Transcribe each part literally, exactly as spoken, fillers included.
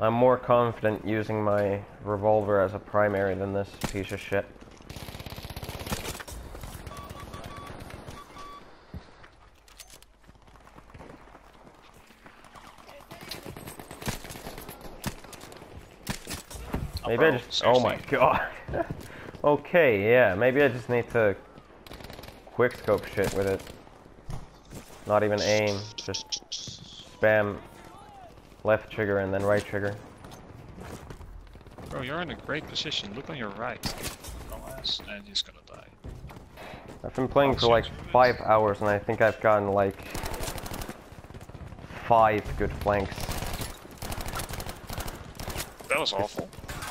I'm more confident using my revolver as a primary than this piece of shit. Maybe bro, I just- seriously. oh my god. Okay, yeah, maybe I just need to quickscope shit with it. Not even aim, just spam left trigger and then right trigger. Bro, you're in a great position. Look on your right. Dumbass, and you're just gonna die. I've been playing for like five hours and I think I've gotten like five good flanks. That was awful.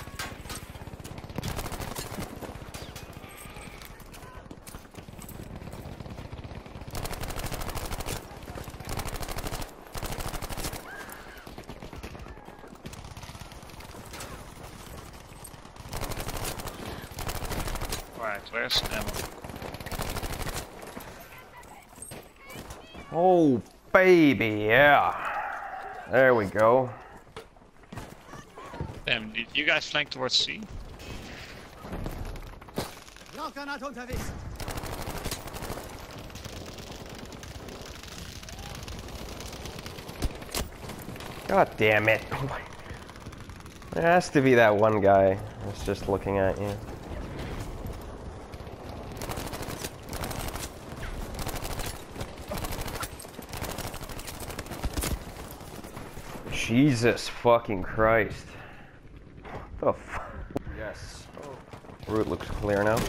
Alright, where's ammo? Oh, baby, yeah. There we go. Damn, did you guys flank towards C? Rauchgranate unterwegs. God damn it. There has to be that one guy that's just looking at you. Jesus fucking Christ. The f- Yes. Route looks clear now.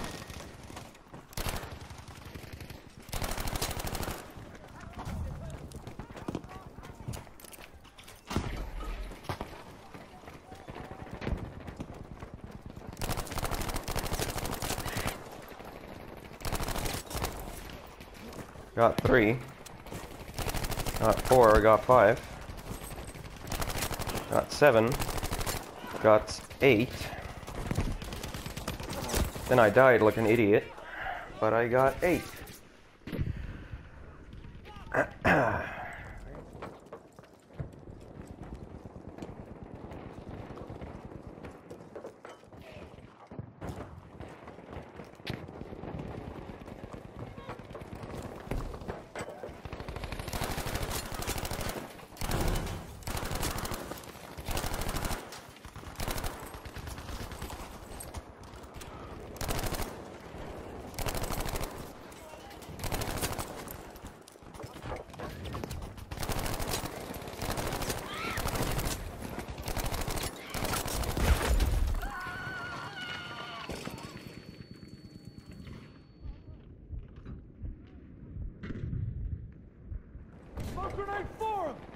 Got three. Got four, got five. Got seven. Got eight. Then I died like an idiot. But I got eight. Grenade for him!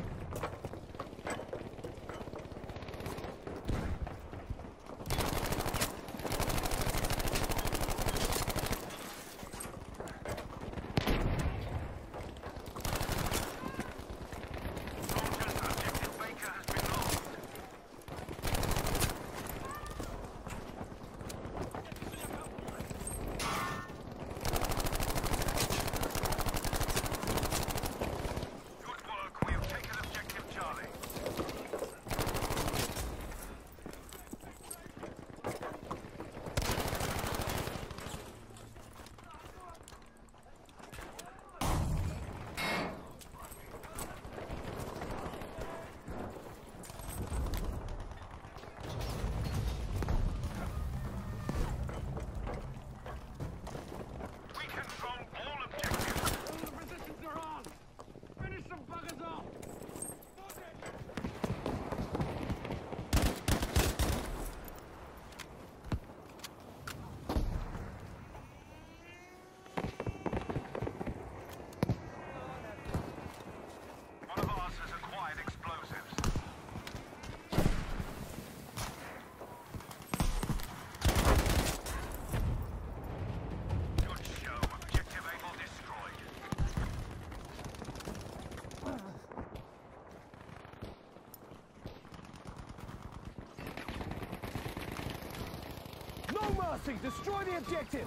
mercy! Destroy the objective!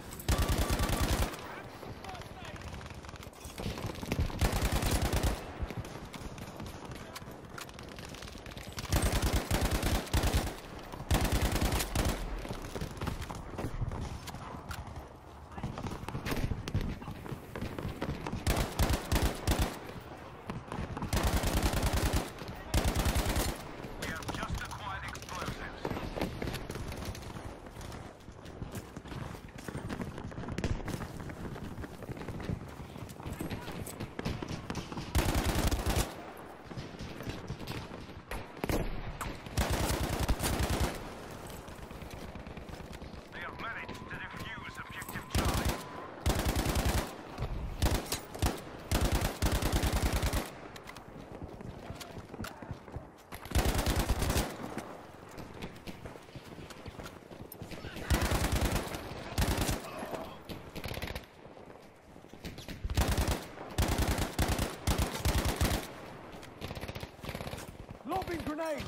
Lobbing grenade!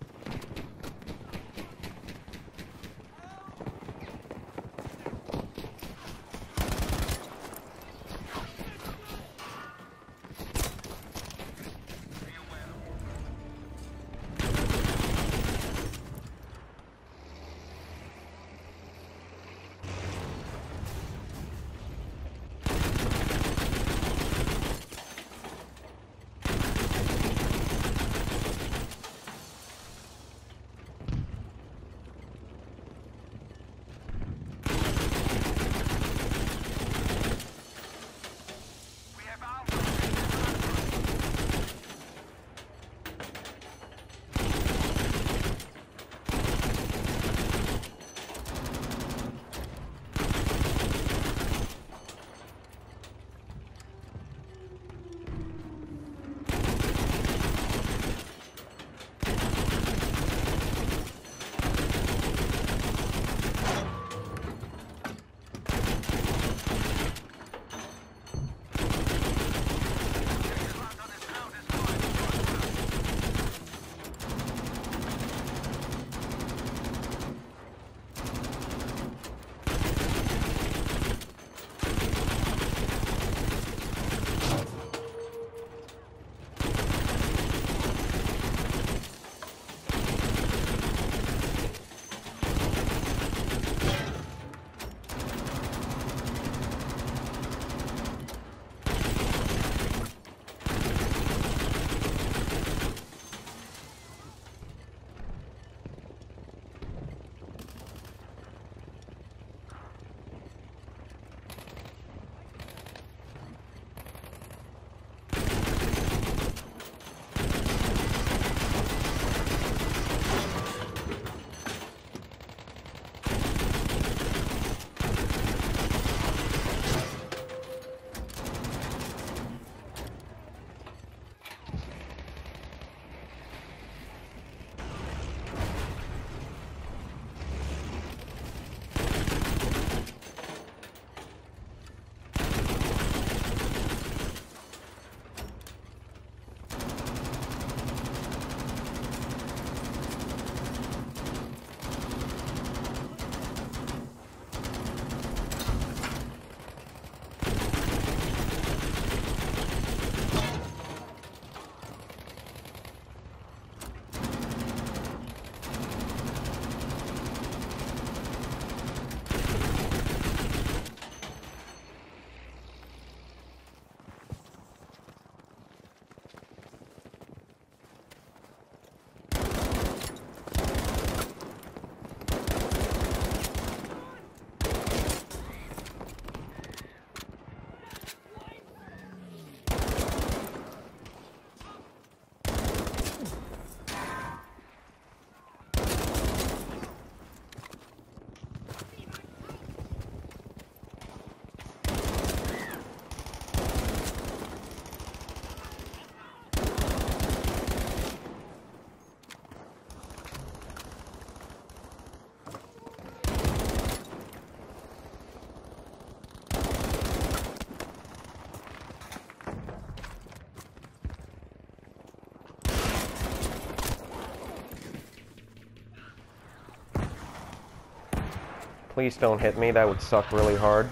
Please don't hit me, that would suck really hard.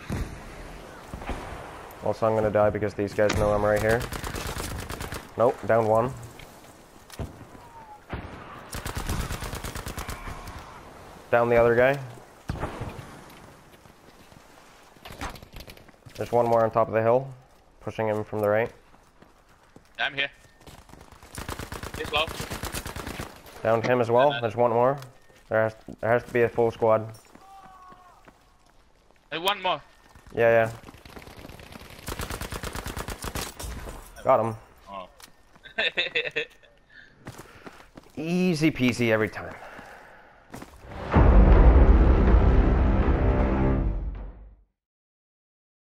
Also, I'm gonna die because these guys know I'm right here. Nope, down one. Down the other guy. There's one more on top of the hill, pushing him from the right. I'm here. He's low. Downed him as well. There's one more. There has, there has to be a full squad. Hey, one more. Yeah, yeah. Got him. Oh. Easy peasy every time.